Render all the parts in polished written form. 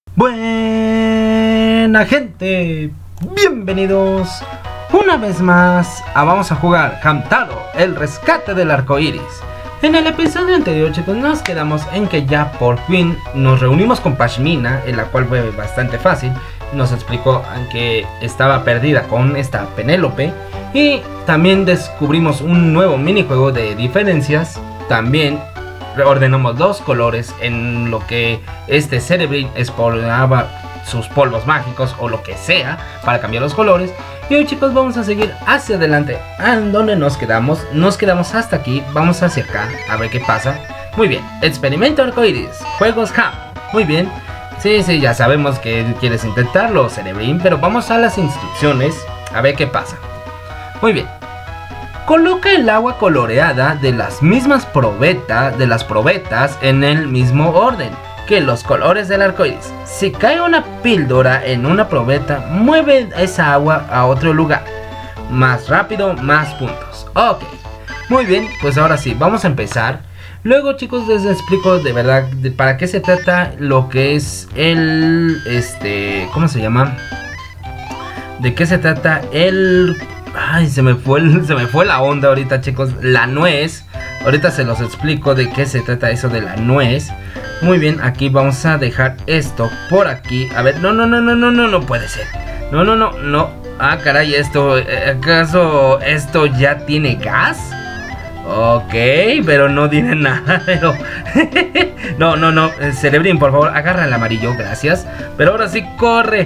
Buena gente, bienvenidos una vez más a Vamos a jugar Hamtaro, el rescate del arco iris. En el episodio anterior, chicos, nos quedamos en que ya por fin nos reunimos con Pashmina, en la cual fue bastante fácil. Nos explicó que estaba perdida con esta Penélope y también descubrimos un nuevo minijuego de diferencias. También ordenamos dos colores en lo que este Cerebrin exploraba sus polvos mágicos o lo que sea para cambiar los colores. Y hoy, chicos, vamos a seguir hacia adelante. ¿A dónde nos quedamos? Nos quedamos hasta aquí. Vamos hacia acá a ver qué pasa. Muy bien, experimento arcoiris, juegos Ham. Muy bien. Sí, ya sabemos que quieres intentarlo, Cerebrin, pero vamos a las instrucciones a ver qué pasa. Muy bien. Coloca el agua coloreada de las mismas probetas en el mismo orden que los colores del arcoíris. Si cae una píldora en una probeta, mueve esa agua a otro lugar. Más rápido, más puntos. Ok, muy bien, pues ahora sí, vamos a empezar. Luego, chicos, les explico de verdad para qué se trata lo que es el... ¿cómo se llama? ¿De qué se trata el...? Ay, se me fue la onda ahorita, chicos. La nuez. Ahorita se los explico de qué se trata eso de la nuez. Muy bien, aquí vamos a dejar esto por aquí. A ver, no puede ser. No. Ah, caray, ¿acaso esto ya tiene gas? Ok, pero no tiene nada. Pero no, Cerebrin, por favor, agarra el amarillo, gracias. Pero ahora sí, corre,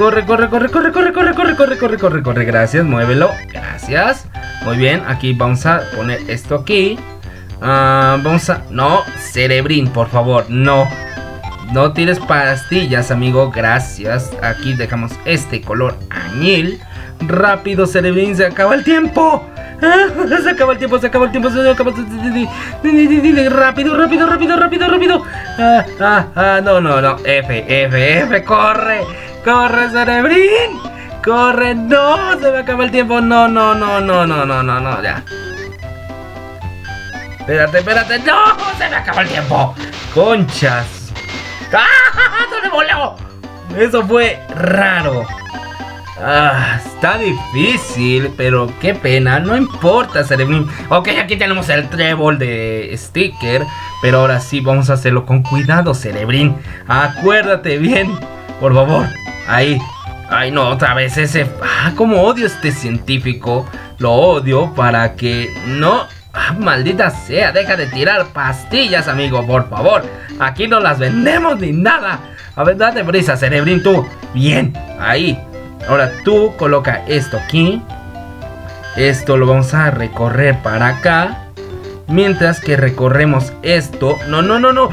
gracias, muévelo, gracias. Muy bien, aquí vamos a poner esto aquí. No, Cerebrin, por favor, no tires pastillas, amigo, gracias. Aquí dejamos este color añil. Rápido, Cerebrin, se acaba el tiempo. Se acaba el tiempo. Rápido. No. F. Corre, Cerebrin. Corre, no, se me acaba el tiempo. No, ya. Espérate, no, se me acaba el tiempo. Conchas. ¡Se me voló! Eso fue raro. Está difícil, pero qué pena, no importa, Cerebrin. Ok, aquí tenemos el trébol de sticker, pero ahora sí vamos a hacerlo con cuidado, Cerebrin. Acuérdate bien, por favor. Ahí. Ay, no, otra vez ese. Cómo odio este científico. Lo odio para que no. Maldita sea, deja de tirar pastillas, amigo, por favor. Aquí no las vendemos ni nada. A ver, date prisa, Cerebrin, tú. Bien, ahí. Ahora tú coloca esto aquí. Esto lo vamos a recorrer para acá. Mientras que recorremos esto. No.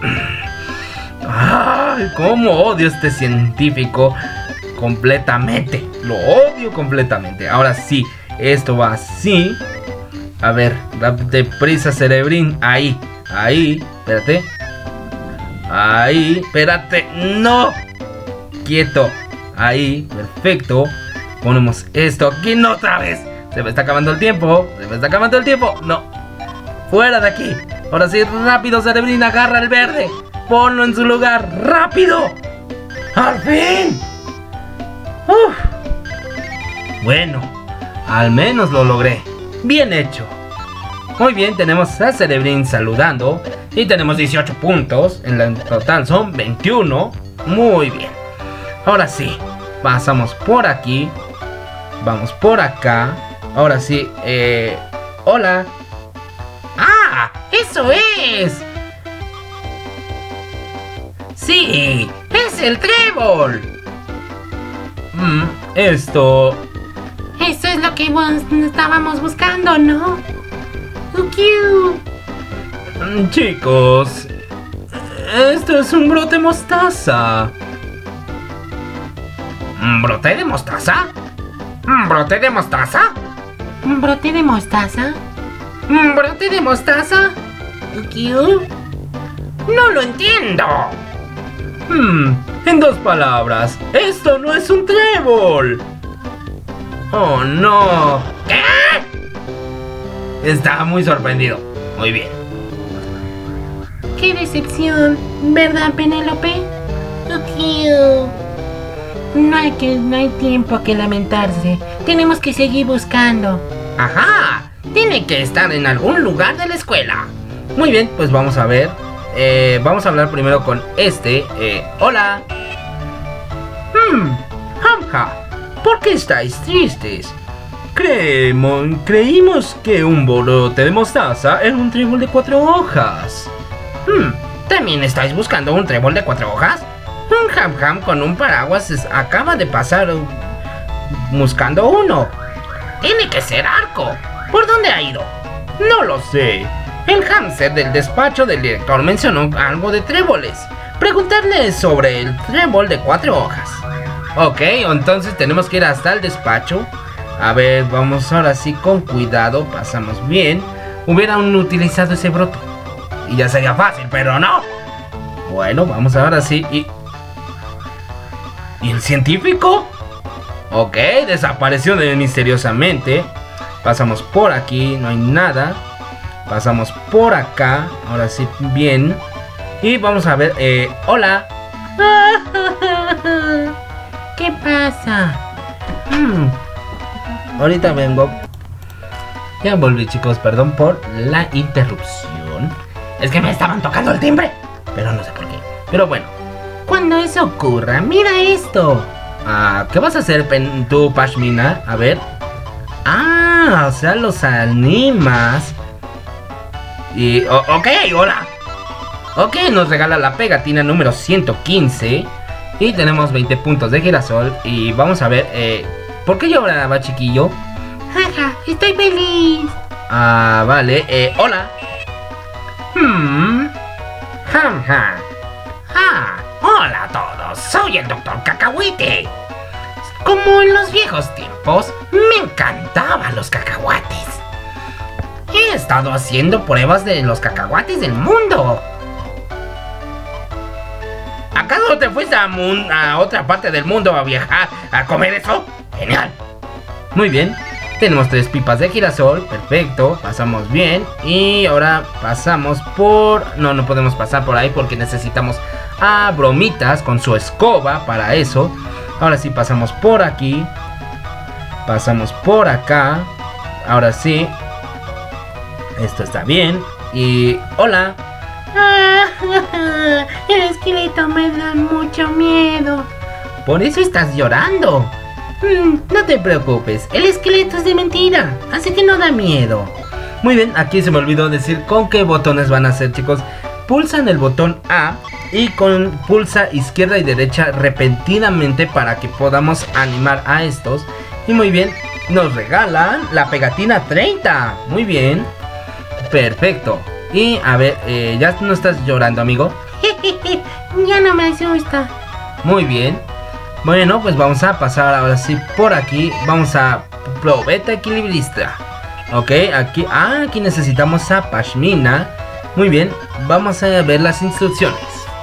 Ay, cómo odio este científico. Completamente. Lo odio completamente. Ahora sí, esto va así. A ver, date prisa, Cerebrin. Ahí. Espérate. Ahí. Espérate. No. Quieto. Ahí, perfecto. Ponemos esto aquí, no otra vez. Se me está acabando el tiempo. No, fuera de aquí. Ahora sí, rápido, Cerebrin, agarra el verde. Ponlo en su lugar, rápido. ¡Al fin! Bueno, al menos lo logré. Bien hecho. Muy bien, tenemos a Cerebrin saludando. Y tenemos 18 puntos. En total son 21. Muy bien. Ahora sí, pasamos por aquí. Vamos por acá. Ahora sí, hola. ¡Ah! ¡Eso es! ¡Sí! ¡Es el trébol! Esto... Eso es lo que estábamos buscando, ¿no? Chicos, esto es un brote mostaza. ¿Brote de mostaza? ¿Brote de mostaza? ¿Brote de mostaza? ¿Brote de mostaza? No lo entiendo. En dos palabras, esto no es un trébol. Oh, no. ¿Qué? Estaba muy sorprendido. Muy bien. Qué decepción, ¿verdad, Penélope? Ew. No hay tiempo que lamentarse. Tenemos que seguir buscando. ¡Ajá! Tiene que estar en algún lugar de la escuela. Muy bien, pues vamos a ver. Vamos a hablar primero con este. Hola. Hamha, ¿por qué estáis tristes? Creímos que un bolote de mostaza era un trébol de 4 hojas. ¿También estáis buscando un trébol de 4 hojas? Un Ham con un paraguas acaba de pasar buscando uno. Tiene que ser Arco. ¿Por dónde ha ido? No lo sé. El hámster del despacho del director mencionó algo de tréboles. Preguntarle sobre el trébol de 4 hojas. Ok, entonces tenemos que ir hasta el despacho. A ver, vamos ahora sí con cuidado. Pasamos bien. Hubieran utilizado ese brote y ya sería fácil, pero no. Bueno, vamos ahora sí. ¿Y el científico? Ok, desapareció misteriosamente. Pasamos por aquí, no hay nada. Pasamos por acá. Ahora sí, bien. Y vamos a ver, hola. ¿Qué pasa? Ahorita vengo. Ya volví, chicos, perdón por la interrupción. Es que me estaban tocando el timbre, pero no sé por qué. Pero bueno, cuando eso ocurra, mira esto. ¿Qué vas a hacer tú, Pashmina? A ver. O sea, los animas. Y, ok, hola. Ok, nos regala la pegatina número 115. Y tenemos 20 puntos de girasol. Y vamos a ver, ¿por qué lloraba, chiquillo? Jaja, estoy feliz. Vale, hola. Hola a todos, soy el Dr. Cacahuite. Como en los viejos tiempos, me encantaban los cacahuates. He estado haciendo pruebas de los cacahuates del mundo. ¿Acaso te fuiste a otra parte del mundo a viajar a comer eso? Genial. Muy bien. Tenemos 3 pipas de girasol. Perfecto. Pasamos bien. Y ahora pasamos por... No podemos pasar por ahí porque necesitamos a Bromitas con su escoba para eso. Ahora sí pasamos por aquí. Pasamos por acá. Ahora sí. Esto está bien. Y... hola. El esqueleto me da mucho miedo. Por eso estás llorando. No te preocupes, el esqueleto es de mentira, así que no da miedo. Muy bien, aquí se me olvidó decir con qué botones van a hacer, chicos. Pulsan el botón A y pulsa izquierda y derecha repentinamente para que podamos animar a estos. Y muy bien, nos regalan la pegatina 30. Muy bien, perfecto. Y a ver, ya no estás llorando, amigo. Ya no me asusta. Muy bien. Bueno, pues vamos a pasar ahora sí por aquí. Vamos a probeta equilibrista. Ok, aquí necesitamos a Pashmina. Muy bien, vamos a ver las instrucciones.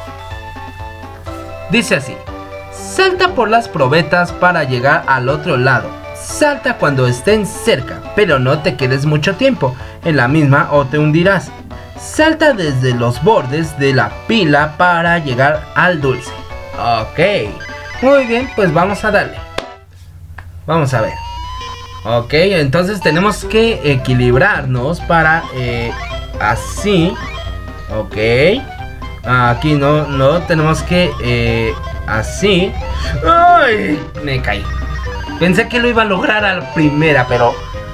Dice así: salta por las probetas para llegar al otro lado. Salta cuando estén cerca, pero no te quedes mucho tiempo en la misma o te hundirás. Salta desde los bordes de la pila para llegar al dulce. Ok, muy bien, pues vamos a darle. Vamos a ver. Ok, entonces tenemos que equilibrarnos para así. Ok. Aquí no tenemos que así. ¡Ay! Me caí. Pensé que lo iba a lograr a la primera, pero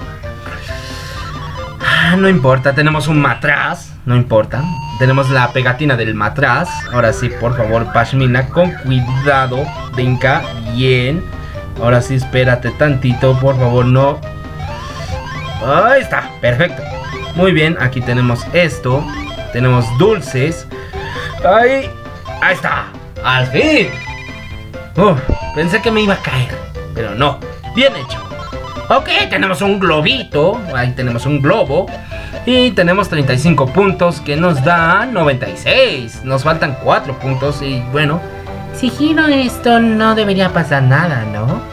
no importa, tenemos un matraz. No importa, tenemos la pegatina del matraz. Ahora sí, por favor, Pashmina, con cuidado. Brinca, bien. Ahora sí, espérate tantito, por favor, no. Ahí está, perfecto. Muy bien, aquí tenemos esto. Tenemos dulces. Ahí está, al fin. Pensé que me iba a caer, pero no, bien hecho. Ok, tenemos un globito. Ahí tenemos un globo. Y tenemos 35 puntos que nos dan 96. Nos faltan 4 puntos y bueno, si giro esto no debería pasar nada, ¿no?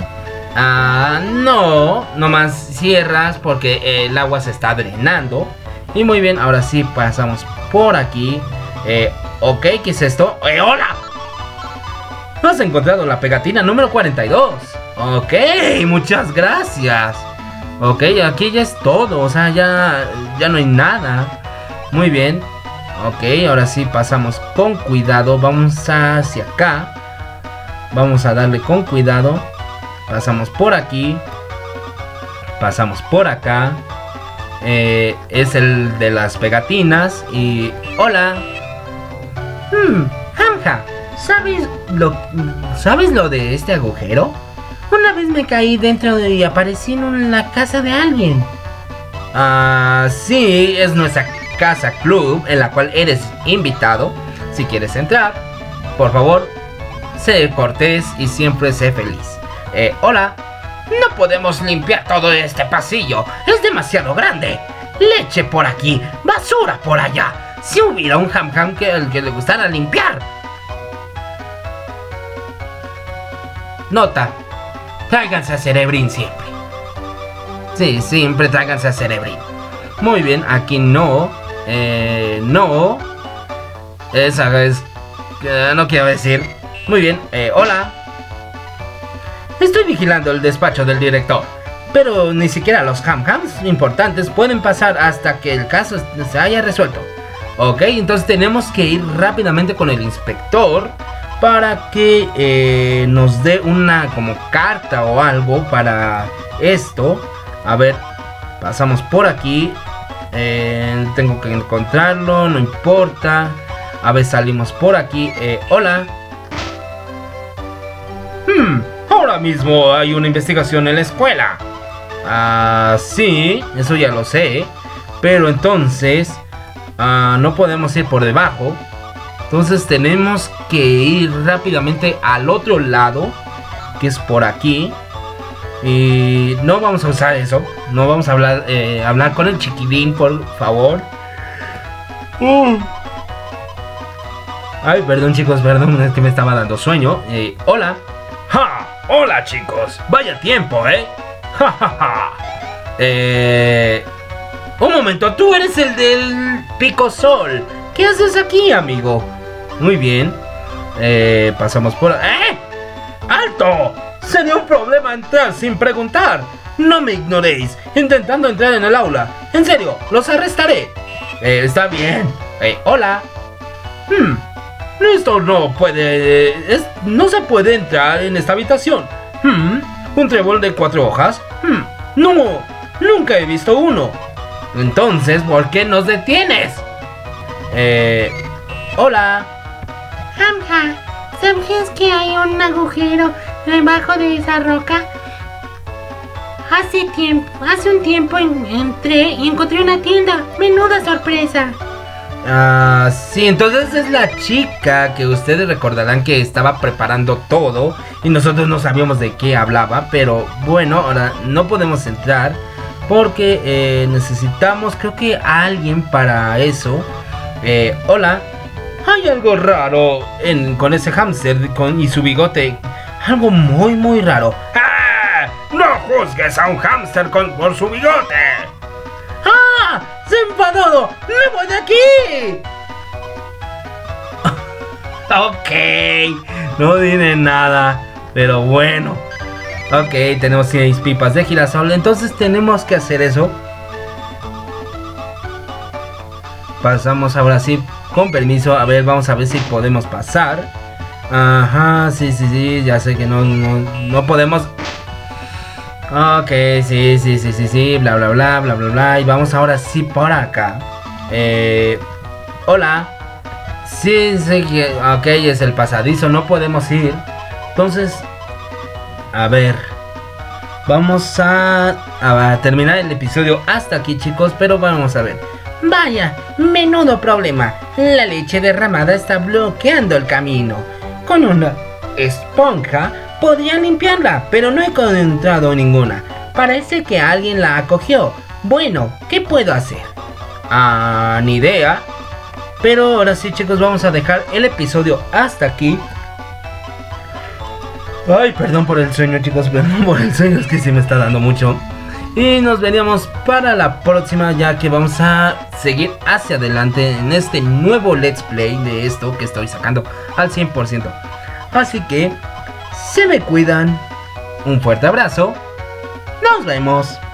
No, nomás cierras porque el agua se está drenando. Y muy bien, ahora sí pasamos por aquí. Ok, ¿qué es esto? ¡Hola! Has encontrado la pegatina número 42. Ok, muchas gracias. Ok, aquí ya es todo, o sea, ya no hay nada. Muy bien. Ok, ahora sí pasamos con cuidado. Vamos hacia acá. Vamos a darle con cuidado. Pasamos por aquí. Pasamos por acá. Es el de las pegatinas. Y... hola. Hamja, ¿sabes lo de este agujero? Una vez me caí dentro y aparecí en la casa de alguien. Sí, es nuestra casa club en la cual eres invitado. Si quieres entrar, por favor, sé cortés y siempre sé feliz. Hola. No podemos limpiar todo este pasillo, es demasiado grande. Leche por aquí, basura por allá. Si hubiera un Ham que le gustara limpiar. Nota: tráiganse a Cerebrin siempre. Sí, siempre tráiganse a Cerebrin. Muy bien, aquí no. No. Esa es... no quiero decir. Muy bien, hola. Estoy vigilando el despacho del director, pero ni siquiera los Hams importantes pueden pasar hasta que el caso se haya resuelto. Ok, entonces tenemos que ir rápidamente con el inspector para que nos dé una como carta o algo para esto. A ver, pasamos por aquí. Tengo que encontrarlo, no importa. A ver, salimos por aquí. Hola. Ahora mismo hay una investigación en la escuela. Sí, eso ya lo sé. Pero entonces no podemos ir por debajo. Entonces tenemos que ir rápidamente al otro lado, que es por aquí. Y no vamos a usar eso. No vamos a hablar con el chiquilín, por favor. Ay, perdón chicos, perdón, es que me estaba dando sueño. Hola. ¡Ja! Hola chicos, vaya tiempo, ¡Ja, ja, ja! Un momento, tú eres el del Pico Sol. ¿Qué haces aquí, amigo? Muy bien. Pasamos por... ¡Alto! Sería un problema entrar sin preguntar. No me ignoréis intentando entrar en el aula. En serio, los arrestaré. Está bien. Hola. Esto no puede... no se puede entrar en esta habitación. ¿Un trébol de 4 hojas? No, nunca he visto uno. Entonces, ¿por qué nos detienes? Hola. Hamja, ¿sabes que hay un agujero debajo de esa roca? Hace un tiempo entré y encontré una tienda. Menuda sorpresa. Sí, entonces es la chica que ustedes recordarán que estaba preparando todo y nosotros no sabíamos de qué hablaba. Pero bueno, ahora no podemos entrar porque necesitamos, creo que a alguien para eso. Hola. Hay algo raro con ese hámster y su bigote. Algo muy muy raro. ¡Ah! ¡No juzgues a un hámster por su bigote! ¡Ah! ¡Se ha enfadado! ¡Me voy de aquí! Ok, no diré nada, pero bueno. Ok, tenemos 6 pipas de girasol, entonces tenemos que hacer eso. Pasamos ahora sí, con permiso. A ver, vamos a ver si podemos pasar. Ajá, sí, ya sé que no podemos. Ok, sí, bla. Y vamos ahora sí por acá. Hola. Sí, ok, es el pasadizo, no podemos ir. Entonces, a ver. Vamos a terminar el episodio hasta aquí, chicos, pero vamos a ver. Vaya, menudo problema. La leche derramada está bloqueando el camino. Con una esponja podría limpiarla, pero no he encontrado ninguna. Parece que alguien la acogió. Bueno, ¿qué puedo hacer? Ni idea. Pero ahora sí, chicos, vamos a dejar el episodio hasta aquí. Ay, perdón por el sueño, chicos, perdón por el sueño, es que sí me está dando mucho. Y nos veríamos para la próxima, ya que vamos a seguir hacia adelante en este nuevo Let's Play de esto que estoy sacando al 100%. Así que se me cuidan. Un fuerte abrazo. Nos vemos.